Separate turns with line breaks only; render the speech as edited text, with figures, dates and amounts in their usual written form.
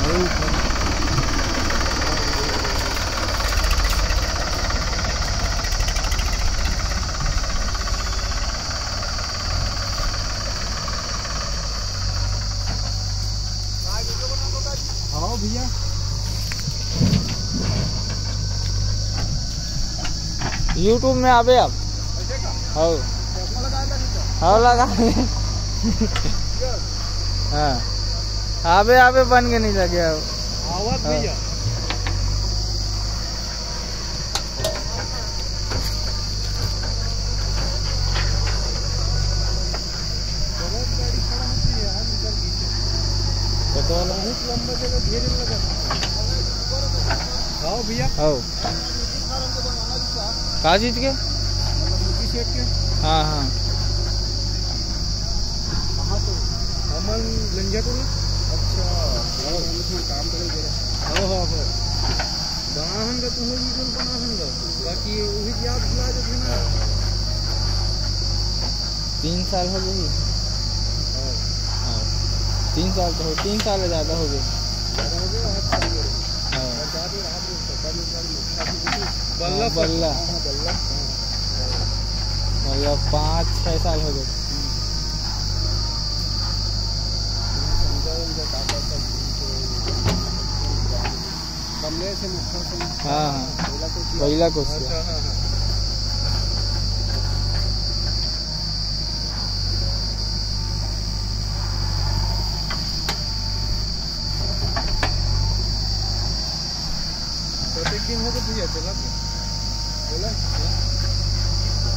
हाँ भैया
यूट्यूब में आवे आप हाँ हाँ लगा हाँ आवे आवे बन के नहीं लगे
आवाज भैया बहुत लंबा जगह घेरे लगा। हाँ भैया
हाँ का चीज के
सेट के
हाँ हाँ
कहाँ तो अमन लंजा को अच्छा काम करे हाँ हाँ हाँ बनाहन का तुम भी कौन बनाहन का बाकी वही याद दिला जो थे ना
3 साल हो गई। हाँ 3 साल तो हो 3 साल ज़्यादा हो गए।
बल्ला
बल्ला मतलब 5-6 साल हो गए। कमरे से हाँ हाँ पहिला क्वेश्चन
दिन हो गए भैया चला